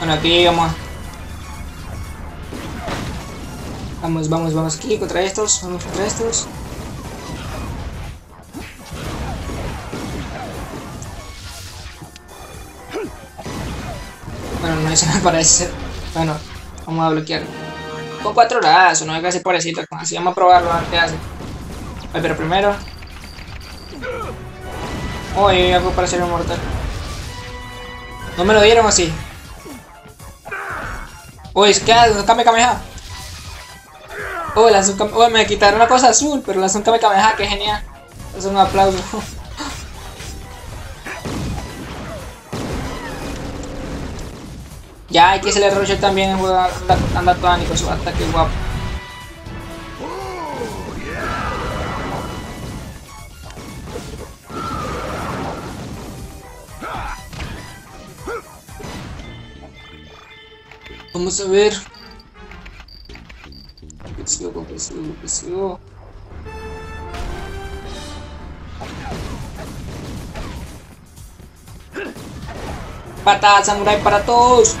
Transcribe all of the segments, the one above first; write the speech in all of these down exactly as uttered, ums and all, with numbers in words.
Bueno, aquí vamos. Vamos, vamos, vamos aquí contra estos. Vamos contra estos. Bueno, no se me parece. Bueno, vamos a bloquear. Con cuatro horas, no es casi parecido. Así vamos a probarlo a ver qué hace. Ay, pero primero. Uy, algo para ser inmortal. ¿No me lo dieron así? Uy, ¿qué hace? Kame Kameha. Uy, lanzó un Kame... Uy, me quitaron una cosa azul, pero lanzó un Kame Kameha, que genial. Es un aplauso. Ya, hay que se le rollo también en juego. Anda, anda Tony con su ataque guapo. Vamos a ver. Comprensivo, comprensivo, comprensivo. Patada samurai para todos.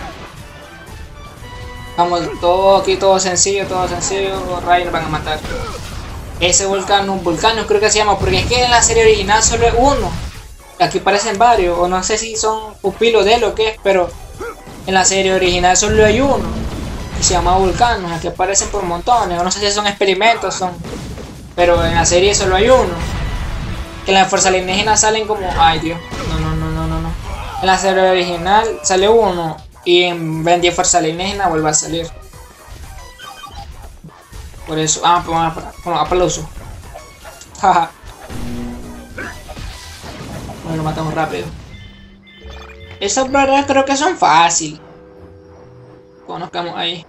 Vamos, todo aquí, todo sencillo, todo sencillo. Ray nos van a matar. Ese volcán, un volcán, creo que se llama, porque es que en la serie original solo es uno. Aquí parecen varios, o no sé si son pupilos de él o qué, pero en la serie original solo hay uno. Y se llama Vulcano, aquí aparecen por montones, o no sé si son experimentos, son. Pero en la serie solo hay uno. Que en la fuerza alienígena salen como. Ay Dios, no, no, no, no, no, no. En la serie original sale uno. Y en Ben diez Fuerza Alienígena vuelve a salir. Por eso. Ah, pues vamos a, vamos, aplauso. Jaja. Bueno, lo matamos rápido. Esas barras creo que son fáciles. Cuando nos quedamos ahí.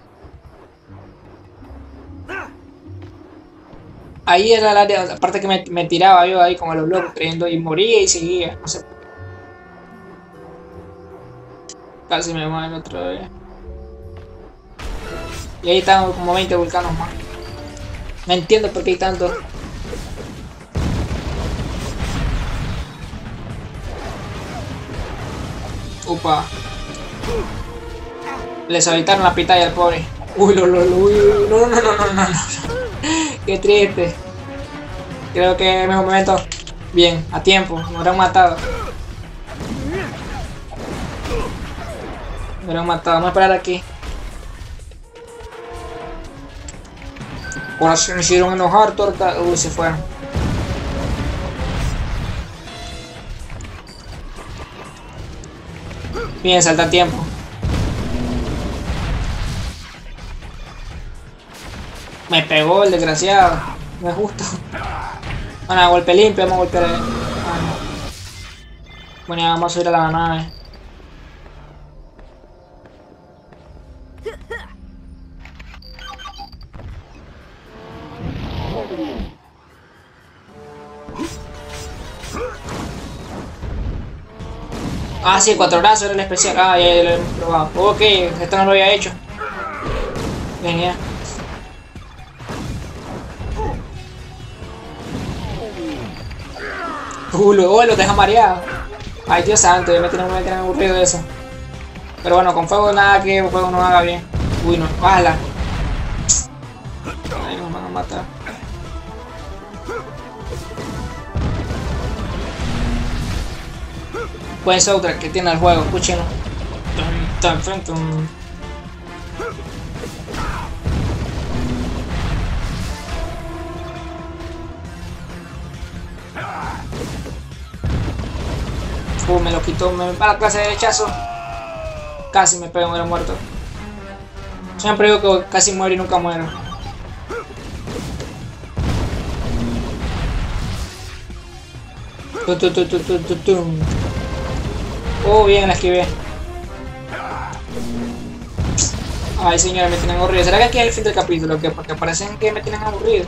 Ahí era el área. Aparte que me, me tiraba yo ahí como a los locos creyendo y moría y seguía. No sé. Casi me mueven otra vez. Y ahí están como veinte volcanos más. No entiendo por qué hay tantos. Upa. Les habitaron la pitaya al pobre. Uy, lo, lo, lo, uy, uy, no, no, no, no, no, no. Qué triste. Creo que en mejor momento. Bien, a tiempo. Me habrán matado. Me habrán matado. Vamos a esperar aquí. Ahora se me hicieron enojar, torta. Uy, se fueron. Bien, salta a tiempo. Me pegó el desgraciado. No es justo. Bueno, golpe limpio, vamos a golpear. Ah, no. Bueno, vamos a subir a la nave. Ah, sí, cuatro brazos era el especial. Ah, ya, ya lo hemos probado. Ok, esto no lo había hecho. Genial. Uh, lo, oh, lo deja mareado. Ay, Dios santo, ya me tienen, me tienen aburrido de eso. Pero bueno, con fuego nada que el juego no haga bien. Uy, no, bájala. Ay, nos van a matar. Buen soundtrack que tiene el juego, escúchenlo. Tum, tum, tum. Uh, me lo quitó, me para la clase de derechazo. Casi me pego, me era muerto. Siempre digo que casi muero y nunca muero. Tu, tu, tu, tu, tu, tu, tu. Oh, bien, la esquivé. Ay, señores, me tienen aburrido. ¿Será que aquí es el fin del capítulo? ¿Qué? Porque parecen que me tienen aburrido.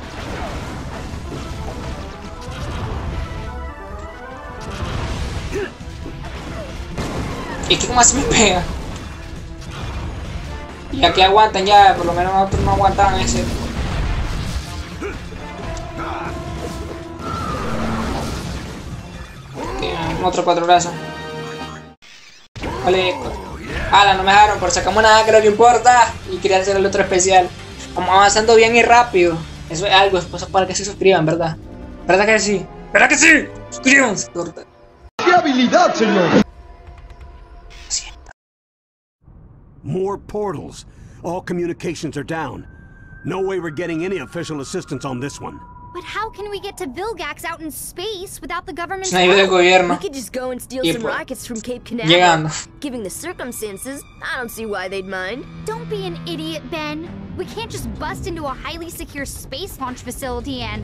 ¿Y qué más me pega? Y aquí aguantan ya, por lo menos nosotros no aguantaban ese. Okay, otro cuatro brazos. Vale. Ala, no me dejaron, por sacamos nada, creo que importa. Y quería hacer el otro especial. Vamos avanzando bien y rápido. Eso es algo, es para que se suscriban, ¿verdad? ¿Verdad que sí? ¿Verdad que sí? Suscríbanse, torta. ¡Qué habilidad, señor! More portals. All communications are down. No way we're getting any official assistance on this one. But how can we get to Vilgax out in space without the government's Es una ayuda del help? gobierno. We could just go and steal Y some pues, rockets from Cape Canaveral. llegando. Given the circumstances, I don't see why they'd mind. Don't be an idiot, Ben. We can't just bust into a highly secure space launch facility and...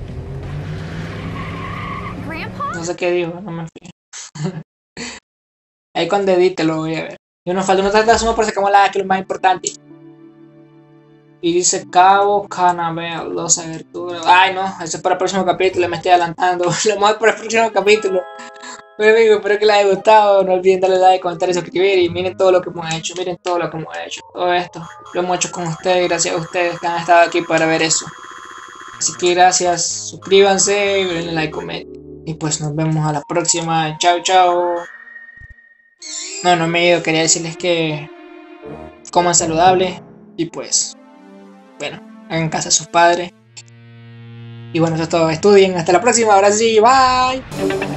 Grandpa? No sé qué dijo, no me fío. Ahí cuando edite lo voy a ver. Y nos falta una tanta suma por sacamos la que es lo más importante. Y dice Cabo Canaveral, dos aberturas. Ay no, eso es para el próximo capítulo, me estoy adelantando. Lo mejor para el próximo capítulo. Bueno amigos, espero que les haya gustado. No olviden darle like, comentar y suscribir. Y miren todo lo que hemos hecho, miren todo lo que hemos hecho. Todo esto lo hemos hecho con ustedes, gracias a ustedes que han estado aquí para ver eso. Así que gracias, suscríbanse, denle like, comenten. Y pues nos vemos a la próxima. Chao, chao. No, no me he ido, quería decirles que coman saludable. Y pues, bueno, hagan caso a sus padres. Y bueno, eso es todo. Estudien. Hasta la próxima. Ahora sí, bye.